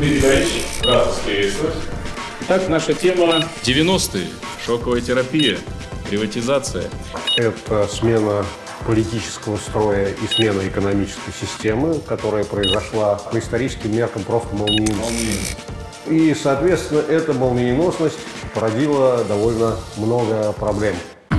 Дмитрий Борисович, рад вас приветствовать. Так, наша тема 90-е. Шоковая терапия, приватизация. Это смена политического строя и смена экономической системы, которая произошла по историческим меркам просто молниеносно. И, соответственно, эта молниеносность породила довольно много проблем.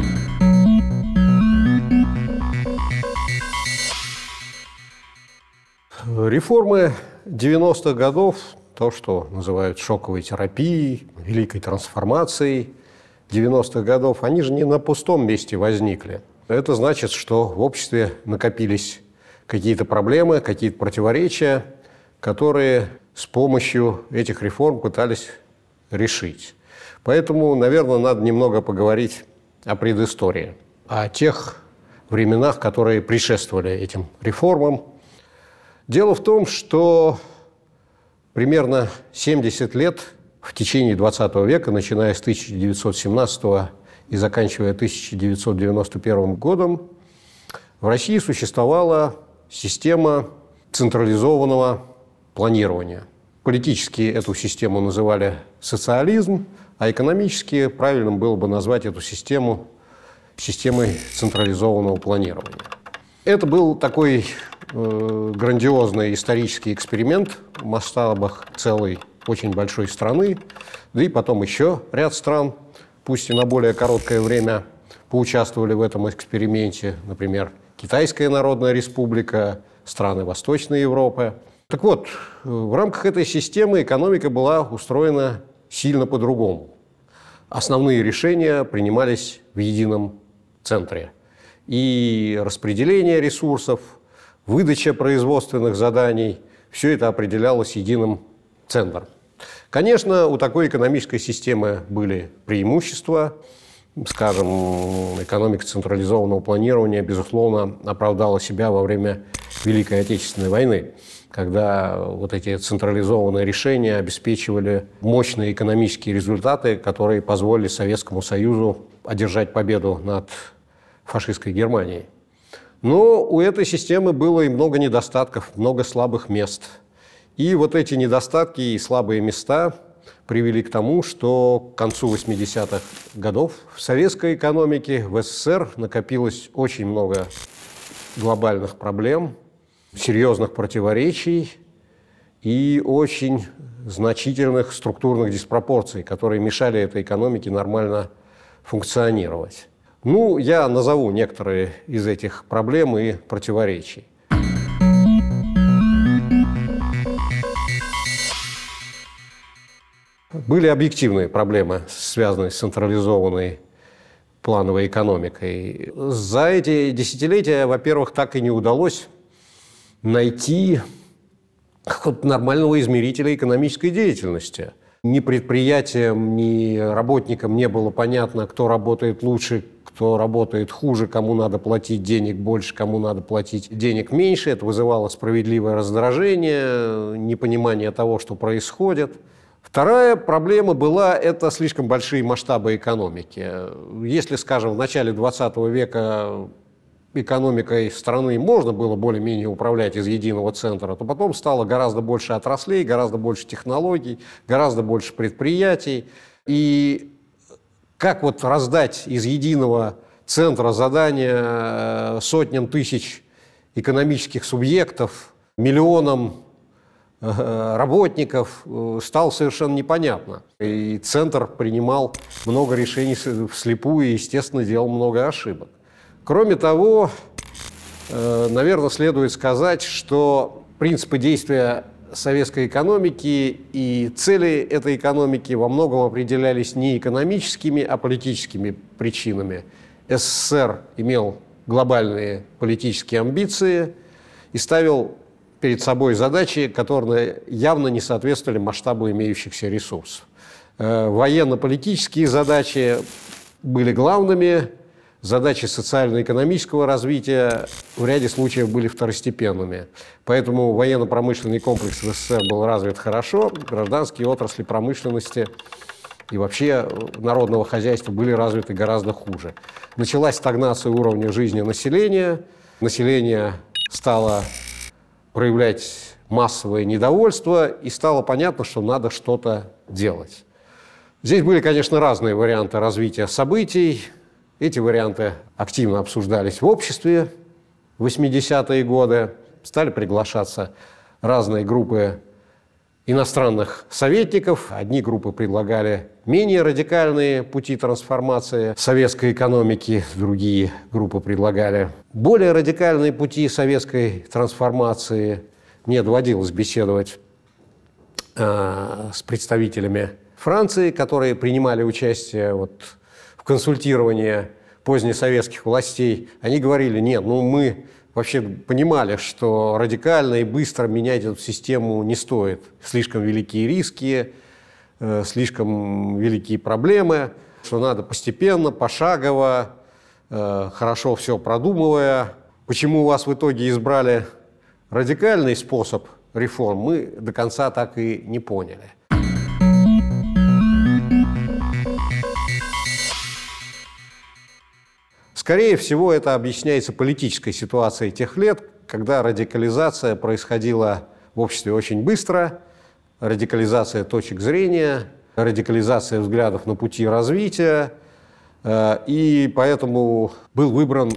Реформы 90-х годов, то, что называют шоковой терапией, великой трансформацией 90-х годов, они же не на пустом месте возникли. Это значит, что в обществе накопились какие-то проблемы, какие-то противоречия, которые с помощью этих реформ пытались решить. Поэтому, наверное, надо немного поговорить о предыстории, о тех временах, которые предшествовали этим реформам. Дело в том, что примерно 70 лет в течение XX века, начиная с 1917 и заканчивая 1991 годом, в России существовала система централизованного планирования. Политически эту систему называли социализм, а экономически правильно было бы назвать эту систему системой централизованного планирования. Это был такой грандиозный исторический эксперимент в масштабах целой очень большой страны, да и потом еще ряд стран, пусть и на более короткое время, поучаствовали в этом эксперименте, например, Китайская Народная Республика, страны Восточной Европы. Так вот, в рамках этой системы экономика была устроена сильно по-другому. Основные решения принимались в едином центре. И распределение ресурсов, выдача производственных заданий – все это определялось единым центром. Конечно, у такой экономической системы были преимущества. Скажем, экономика централизованного планирования, безусловно, оправдала себя во время Великой Отечественной войны, когда вот эти централизованные решения обеспечивали мощные экономические результаты, которые позволили Советскому Союзу одержать победу над фашистской Германией. Но у этой системы было и много недостатков, много слабых мест. И вот эти недостатки и слабые места привели к тому, что к концу 80-х годов в советской экономике, в СССР накопилось очень много глобальных проблем, серьезных противоречий и очень значительных структурных диспропорций, которые мешали этой экономике нормально функционировать. Ну, я назову некоторые из этих проблем и противоречий. Были объективные проблемы, связанные с централизованной плановой экономикой. За эти десятилетия, во-первых, так и не удалось найти какого-то нормального измерителя экономической деятельности. Ни предприятиям, ни работникам не было понятно, кто работает лучше, кто работает хуже, кому надо платить денег больше, кому надо платить денег меньше. Это вызывало справедливое раздражение, непонимание того, что происходит. Вторая проблема была – это слишком большие масштабы экономики. Если, скажем, в начале 20 века экономикой страны можно было более-менее управлять из единого центра, то потом стало гораздо больше отраслей, гораздо больше технологий, гораздо больше предприятий. И как вот раздать из единого центра задания сотням тысяч экономических субъектов, миллионам работников, стало совершенно непонятно. И центр принимал много решений вслепую и, естественно, делал много ошибок. Кроме того, наверное, следует сказать, что принципы действия советской экономики и цели этой экономики во многом определялись не экономическими, а политическими причинами. СССР имел глобальные политические амбиции и ставил перед собой задачи, которые явно не соответствовали масштабу имеющихся ресурсов. Военно-политические задачи были главными, задачи социально-экономического развития в ряде случаев были второстепенными. Поэтому военно-промышленный комплекс в СССР был развит хорошо, гражданские отрасли промышленности и вообще народного хозяйства были развиты гораздо хуже. Началась стагнация уровня жизни населения, население стало проявлять массовое недовольство, и стало понятно, что надо что-то делать. Здесь были, конечно, разные варианты развития событий. Эти варианты активно обсуждались в обществе в 80-е годы. Стали приглашаться разные группы иностранных советников. Одни группы предлагали менее радикальные пути трансформации советской экономики, другие группы предлагали более радикальные пути советской трансформации. Мне доводилось беседовать с представителями Франции, которые принимали участие в консультировании позднесоветских властей. Они говорили: нет, мы вообще понимали, что радикально и быстро менять эту систему не стоит. Слишком великие риски, слишком великие проблемы, что надо постепенно, пошагово, хорошо все продумывая. Почему у вас в итоге избрали радикальный способ реформ, мы до конца так и не поняли. Скорее всего, это объясняется политической ситуацией тех лет, когда радикализация происходила в обществе очень быстро, радикализация точек зрения, радикализация взглядов на пути развития, и поэтому был выбран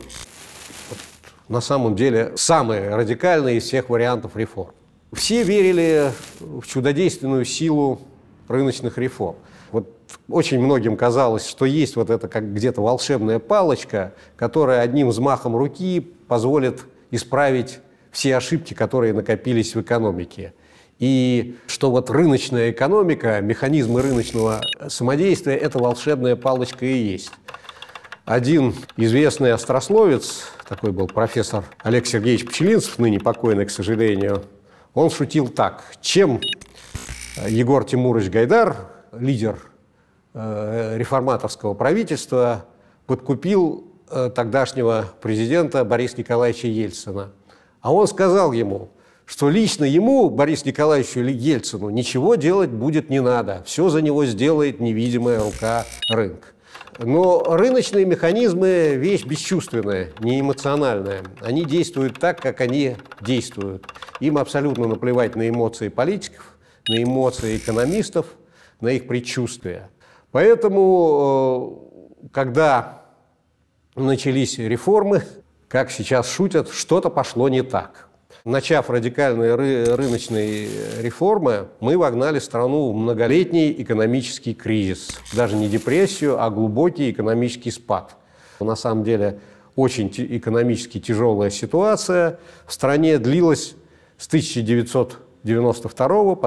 на самом деле самый радикальный из всех вариантов реформ. Все верили в чудодейственную силу рыночных реформ. Очень многим казалось, что есть эта как где-то волшебная палочка, которая одним взмахом руки позволит исправить все ошибки, которые накопились в экономике. И что рыночная экономика, механизмы рыночного самодействия – это волшебная палочка и есть. Один известный острословец, такой был профессор Олег Сергеевич Пчелинцев, ныне покойный, к сожалению, он шутил так: чем Егор Тимурович Гайдар, лидер реформаторского правительства, подкупил тогдашнего президента Бориса Николаевича Ельцина. А он сказал ему, что лично ему, Борису Николаевичу Ельцину, ничего делать будет не надо, все за него сделает невидимая рука рынка. Но рыночные механизмы – вещь бесчувственная, неэмоциональная. Они действуют так, как они действуют. Им абсолютно наплевать на эмоции политиков, на эмоции экономистов, на их предчувствия. Поэтому, когда начались реформы, как сейчас шутят, что-то пошло не так. Начав радикальные рыночные реформы, мы вогнали страну в многолетний экономический кризис. Даже не депрессию, а глубокий экономический спад. На самом деле, очень экономически тяжелая ситуация в стране длилась с 1992 по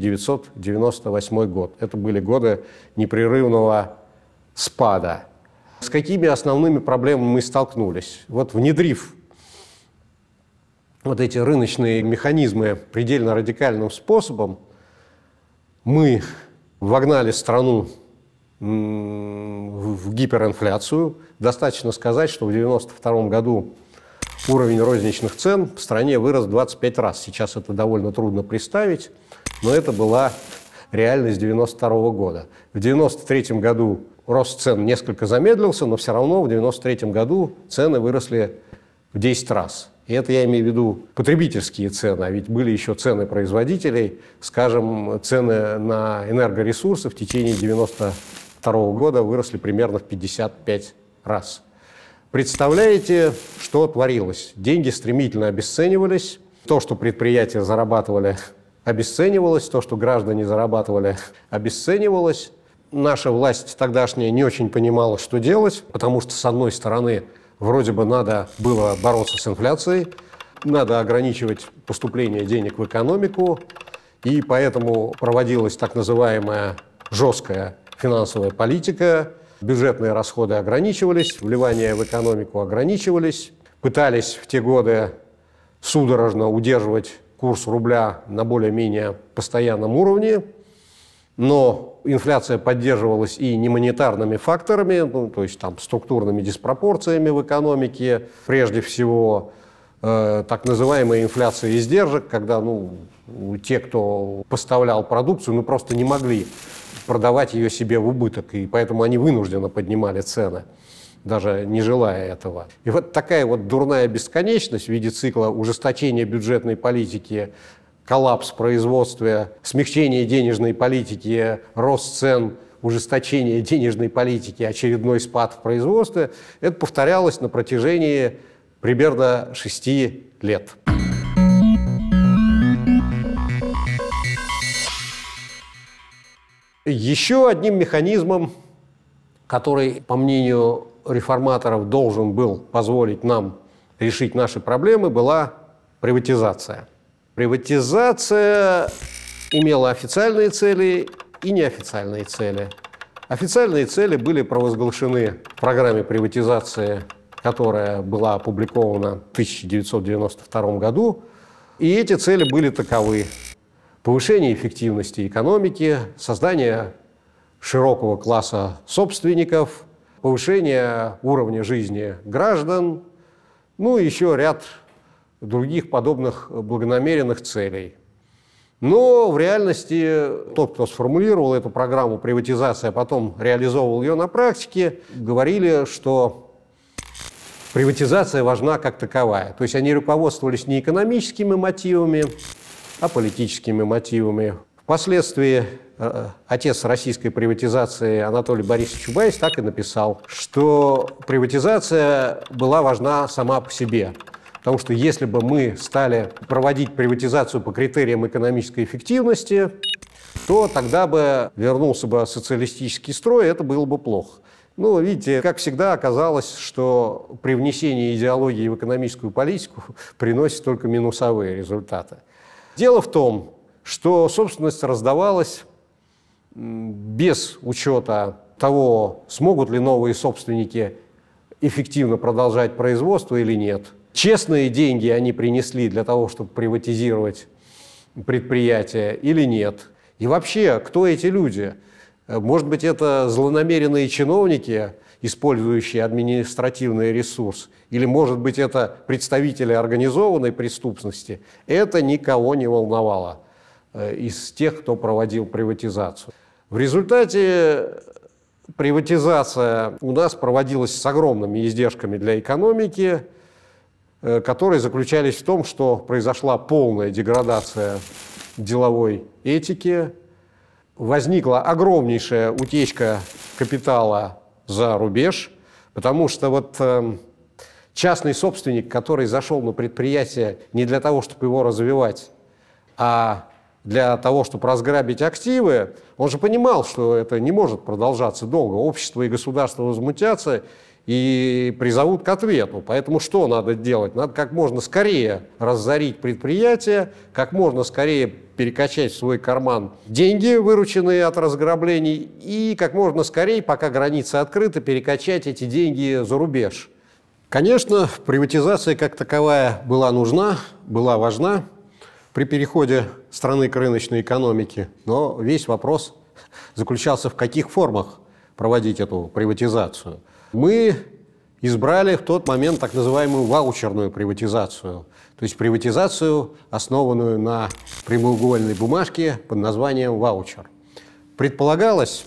1998 год. Это были годы непрерывного спада. С какими основными проблемами мы столкнулись? Внедрив эти рыночные механизмы предельно радикальным способом, мы вогнали страну в гиперинфляцию. Достаточно сказать, что в 1992 году уровень розничных цен в стране вырос в 25 раз. Сейчас это довольно трудно представить, но это была реальность 1992 года. В 1993 году рост цен несколько замедлился, но все равно в 1993 году цены выросли в 10 раз. И это я имею в виду потребительские цены, а ведь были еще цены производителей, скажем, цены на энергоресурсы в течение 1992 года выросли примерно в 55 раз. Представляете, что творилось? Деньги стремительно обесценивались, то, что предприятия зарабатывали, обесценивалось, то, что граждане зарабатывали, обесценивалось. Наша власть тогдашняя не очень понимала, что делать, потому что, с одной стороны, вроде бы надо было бороться с инфляцией, надо ограничивать поступление денег в экономику, и поэтому проводилась так называемая жесткая финансовая политика, бюджетные расходы ограничивались, вливания в экономику ограничивались, пытались в те годы судорожно удерживать курс рубля на более-менее постоянном уровне, но инфляция поддерживалась и немонетарными факторами, то есть структурными диспропорциями в экономике, прежде всего так называемая инфляция издержек, когда те, кто поставлял продукцию, просто не могли продавать ее себе в убыток, и поэтому они вынужденно поднимали цены, даже не желая этого. И такая дурная бесконечность в виде цикла ужесточения бюджетной политики, коллапс в производстве, смягчение денежной политики, рост цен, ужесточение денежной политики, очередной спад в производстве, это повторялось на протяжении примерно 6 лет. Еще одним механизмом, который, по мнению реформаторов, должен был позволить нам решить наши проблемы, была приватизация. Приватизация имела официальные цели и неофициальные цели. Официальные цели были провозглашены в программе приватизации, которая была опубликована в 1992 году, и эти цели были таковы: повышение эффективности экономики, создание широкого класса собственников, повышение уровня жизни граждан, ну и еще ряд других подобных благонамеренных целей. Но в реальности тот, кто сформулировал эту программу приватизации, а потом реализовывал ее на практике, говорили, что приватизация важна как таковая. То есть они руководствовались не экономическими мотивами, а политическими мотивами. Впоследствии отец российской приватизации Анатолий Борисович Чубайс так и написал, что приватизация была важна сама по себе. Потому что если бы мы стали проводить приватизацию по критериям экономической эффективности, то тогда бы вернулся бы социалистический строй, и это было бы плохо. Ну, видите, как всегда оказалось, что при внесении идеологии в экономическую политику приносит только минусовые результаты. Дело в том, что собственность раздавалась без учета того, смогут ли новые собственники эффективно продолжать производство или нет. Честные деньги они принесли для того, чтобы приватизировать предприятие или нет. И вообще, кто эти люди? Может быть, это злонамеренные чиновники, использующие административный ресурс, или, может быть, это представители организованной преступности. Это никого не волновало из тех, кто проводил приватизацию. В результате приватизация у нас проводилась с огромными издержками для экономики, которые заключались в том, что произошла полная деградация деловой этики, возникла огромнейшая утечка капитала за рубеж, потому что вот частный собственник, который зашел на предприятие не для того, чтобы его развивать, а для того, чтобы разграбить активы, он же понимал, что это не может продолжаться долго. Общество и государство возмутятся и призовут к ответу. Поэтому что надо делать? Надо как можно скорее разорить предприятие, как можно скорее перекачать в свой карман деньги, вырученные от разграблений, и как можно скорее, пока границы открыты, перекачать эти деньги за рубеж. Конечно, приватизация как таковая была нужна, была важна при переходе страны к рыночной экономике, но весь вопрос заключался в каких формах проводить эту приватизацию. Мы избрали в тот момент так называемую ваучерную приватизацию, то есть приватизацию, основанную на прямоугольной бумажке под названием ваучер. Предполагалось,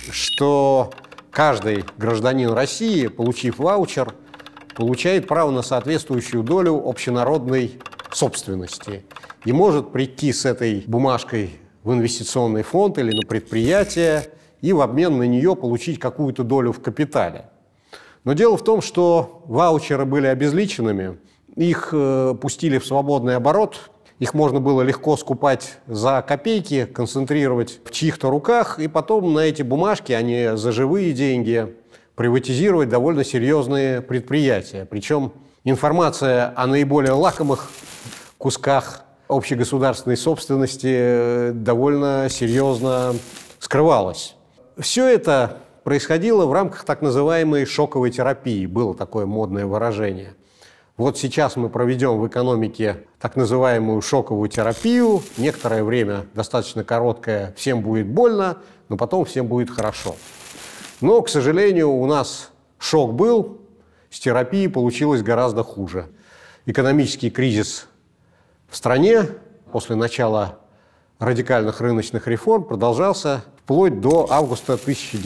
что каждый гражданин России, получив ваучер, получает право на соответствующую долю общенародной собственности и может прийти с этой бумажкой в инвестиционный фонд или на предприятие и в обмен на нее получить какую-то долю в капитале. Но дело в том, что ваучеры были обезличенными, их пустили в свободный оборот, их можно было легко скупать за копейки, концентрировать в чьих-то руках, и потом на эти бумажки, а не за живые деньги, приватизировать довольно серьезные предприятия. Причем информация о наиболее лакомых кусках общегосударственной собственности довольно серьезно скрывалась. Все это происходило в рамках так называемой шоковой терапии, было такое модное выражение. Вот сейчас мы проведем в экономике так называемую шоковую терапию, некоторое время, достаточно короткое, всем будет больно, но потом всем будет хорошо. Но, к сожалению, у нас шок был, с терапией получилось гораздо хуже. Экономический кризис в стране после начала радикальных рыночных реформ продолжался вплоть до августа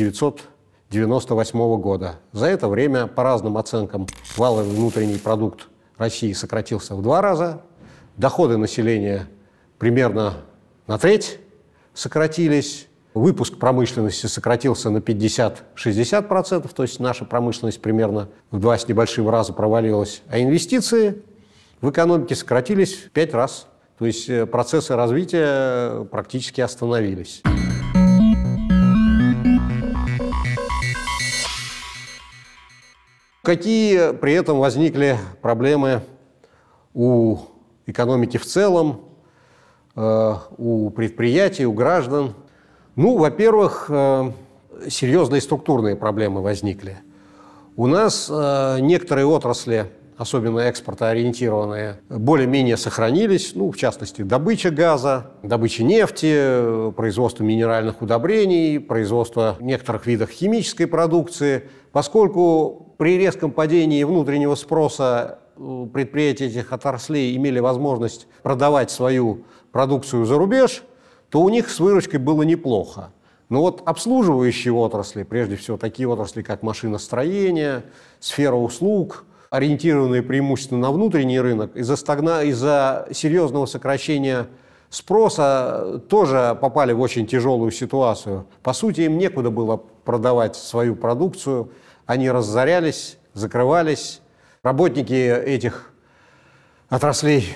1998 года. За это время, по разным оценкам, валовый внутренний продукт России сократился в 2 раза, доходы населения примерно на треть сократились. Выпуск промышленности сократился на 50-60%, то есть наша промышленность примерно в 2 с небольшим раза провалилась. А инвестиции в экономике сократились в 5 раз. То есть процессы развития практически остановились. Какие при этом возникли проблемы у экономики в целом, у предприятий, у граждан? Ну, во-первых, серьезные структурные проблемы возникли. У нас некоторые отрасли, особенно экспортоориентированные, более-менее сохранились, ну, в частности, добыча газа, добыча нефти, производство минеральных удобрений, производство некоторых видов химической продукции. Поскольку при резком падении внутреннего спроса предприятия этих отраслей имели возможность продавать свою продукцию за рубеж, то у них с выручкой было неплохо. Но вот обслуживающие отрасли, прежде всего такие отрасли, как машиностроение, сфера услуг, ориентированные преимущественно на внутренний рынок, из-за серьезного сокращения спроса тоже попали в очень тяжелую ситуацию. По сути, им некуда было продавать свою продукцию, они разорялись, закрывались. Работники этих отраслей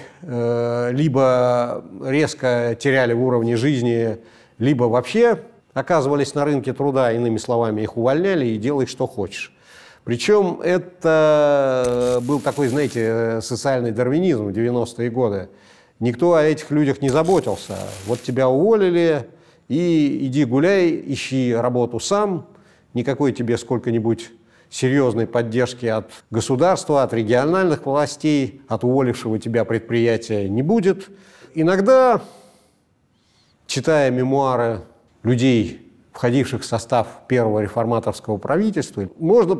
либо резко теряли в уровне жизни, либо вообще оказывались на рынке труда, иными словами, их увольняли и делай, что хочешь. Причем это был такой, знаете, социальный дарвинизм в 90-е годы. Никто о этих людях не заботился. Вот тебя уволили, и иди гуляй, ищи работу сам, никакой тебе сколько-нибудь серьезной поддержки от государства, от региональных властей, от уволившего тебя предприятия не будет. Иногда, читая мемуары людей, входивших в состав первого реформаторского правительства, можно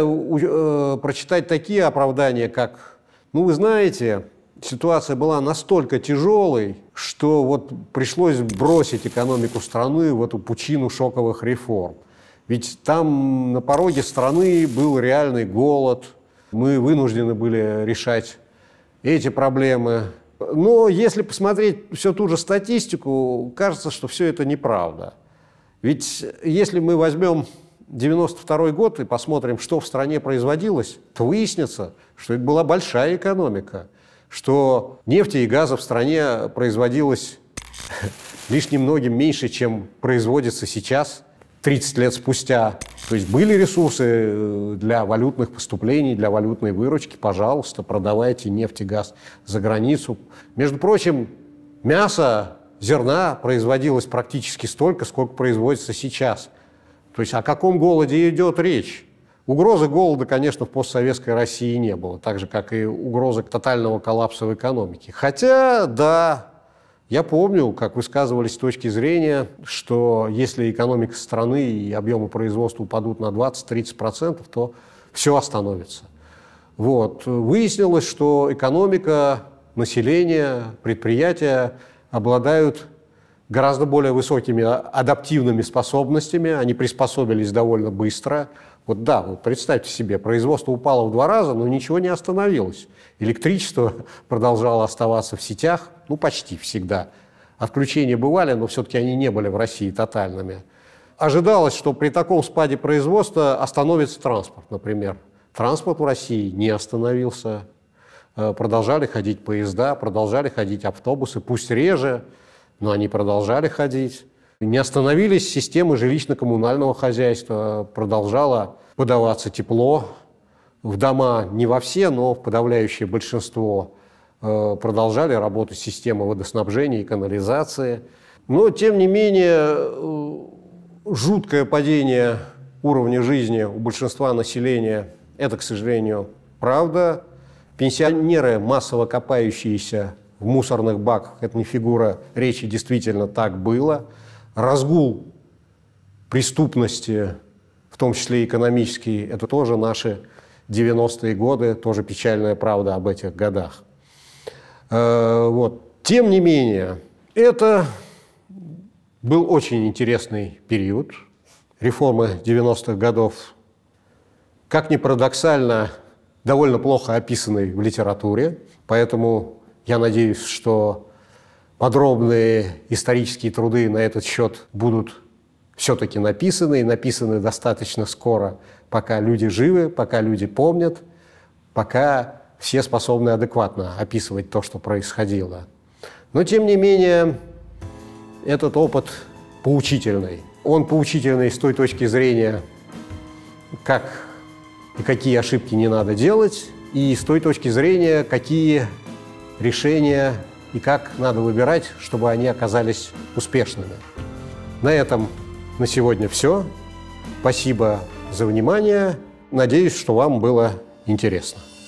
прочитать такие оправдания, как, ну, вы знаете, ситуация была настолько тяжелой, что вот пришлось бросить экономику страны в эту пучину шоковых реформ. Ведь там на пороге страны был реальный голод, мы вынуждены были решать эти проблемы. Но если посмотреть всю ту же статистику, кажется, что все это неправда. Ведь если мы возьмем 92-й год и посмотрим, что в стране производилось, то выяснится, что это была большая экономика, что нефти и газа в стране производилось лишь немногим меньше, чем производится сейчас, 30 лет спустя. То есть были ресурсы для валютных поступлений, для валютной выручки. Пожалуйста, продавайте нефть и газ за границу. Между прочим, мясо, зерна производилось практически столько, сколько производится сейчас. То есть о каком голоде идет речь? Угрозы голода, конечно, в постсоветской России не было, так же, как и угрозы тотального коллапса в экономике. Хотя, да, я помню, как высказывались с точки зрения, что если экономика страны и объемы производства упадут на 20-30%, то все остановится. Вот. Выяснилось, что экономика, население, предприятия обладают гораздо более высокими адаптивными способностями, они приспособились довольно быстро. Вот да, вот представьте себе, производство упало в 2 раза, но ничего не остановилось. Электричество продолжало оставаться в сетях, ну почти всегда. Отключения бывали, но все-таки они не были в России тотальными. Ожидалось, что при таком спаде производства остановится транспорт, например. Транспорт в России не остановился. Продолжали ходить поезда, продолжали ходить автобусы, пусть реже, но они продолжали ходить. Не остановились системы жилищно-коммунального хозяйства, продолжало подаваться тепло в дома, не во все, но в подавляющее большинство. Продолжали работать системы водоснабжения и канализации. Но, тем не менее, жуткое падение уровня жизни у большинства населения – это, к сожалению, правда. Пенсионеры, массово копающиеся в мусорных баках – это не фигура речи, действительно так было. Разгул преступности, в том числе экономический, это тоже наши 90-е годы, тоже печальная правда об этих годах. Вот. Тем не менее, это был очень интересный период. Реформы 90-х годов, как ни парадоксально, довольно плохо описаны в литературе, поэтому я надеюсь, что подробные исторические труды на этот счет будут все-таки написаны, и написаны достаточно скоро, пока люди живы, пока люди помнят, пока все способны адекватно описывать то, что происходило. Но, тем не менее, этот опыт поучительный. Он поучительный с той точки зрения, как и какие ошибки не надо делать, и с той точки зрения, какие решения и как надо выбирать, чтобы они оказались успешными. На этом на сегодня все. Спасибо за внимание. Надеюсь, что вам было интересно.